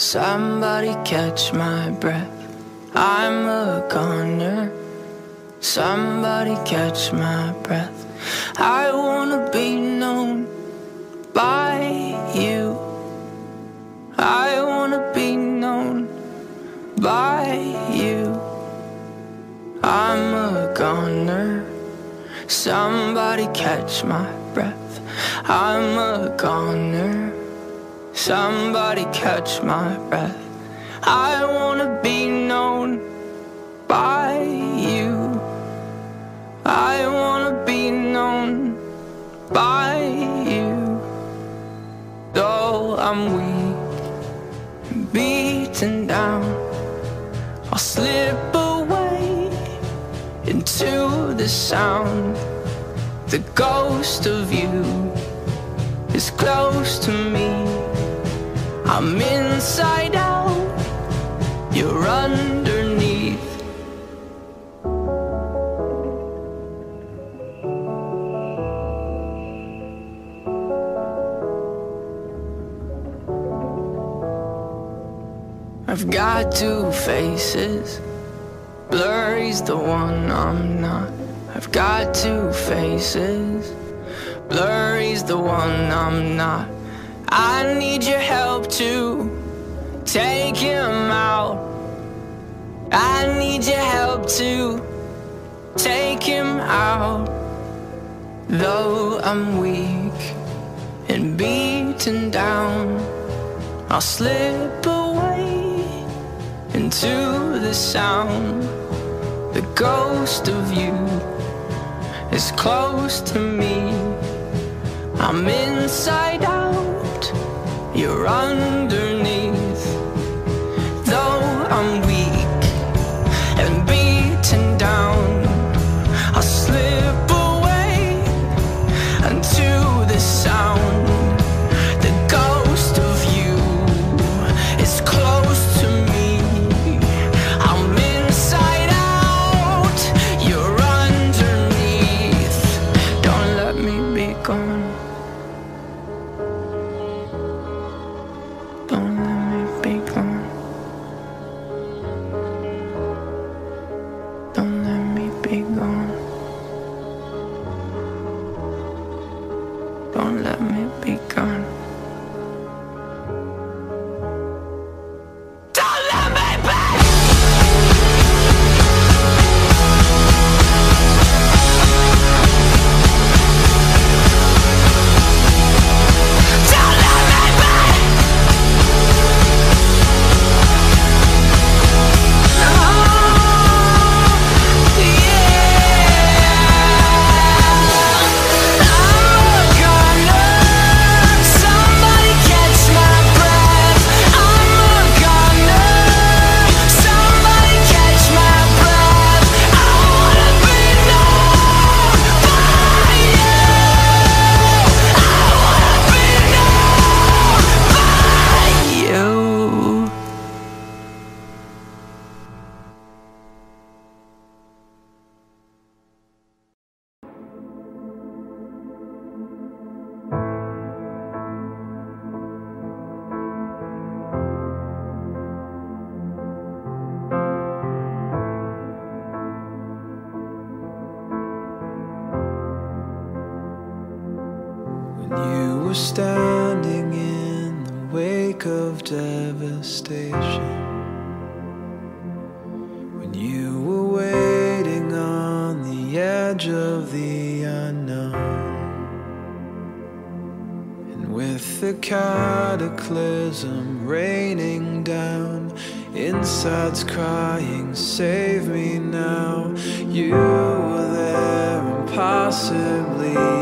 Somebody catch my breath, I'm a goner. Somebody catch my breath, I wanna be known by you. I wanna be known by you. I'm a goner. Somebody catch my breath, I'm a goner. Somebody catch my breath, I wanna be known by you. I wanna be known by you. Though I'm weak, beaten down, I'll slip away into the sound. The ghost of you is close to me. I'm inside out, you're underneath. I've got two faces, blurry's the one I'm not. I've got two faces, blurry's the one I'm not. I need your help to take him out. I need your help to take him out. Though I'm weak and beaten down, I'll slip away into the sound. The ghost of you is close to me. I'm inside out, you're underneath. Though I'm weak and beaten down, I'll slip away into the sound. The ghost of you is close to me. I'm inside out, you're underneath. Don't let me be gone. You were standing in the wake of devastation, when you were waiting on the edge of the unknown, and with the cataclysm raining down, inside's crying, save me now. You were there, impossibly